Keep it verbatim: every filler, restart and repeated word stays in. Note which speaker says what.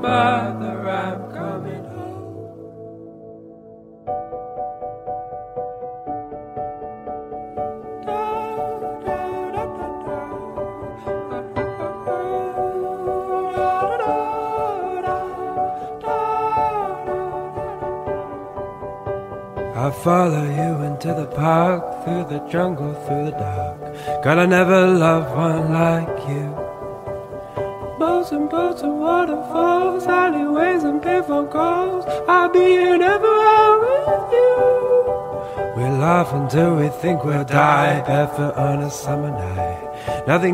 Speaker 1: mother, I'm coming home. I'll follow you into the park, through the jungle, through the dark. God, I never loved one like you. Boats and boats and waterfalls, alleyways and payphone calls. I'll be here never with you. We laugh until we think we'll die, barefoot on a summer night. Nothing